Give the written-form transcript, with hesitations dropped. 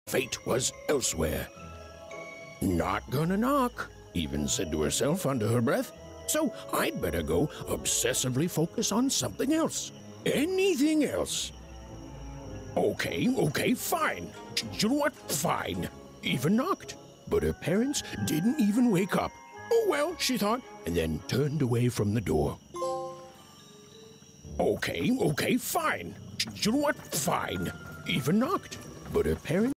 fate was elsewhere. Not gonna knock, Even said to herself under her breath. So I'd better go obsessively focus on something else. Anything else. Okay, fine. You know what? Fine. Even knocked. But her parents didn't even wake up. Oh well, she thought, and then turned away from the door. Okay, fine. You know what? Fine. Even knocked. But her parents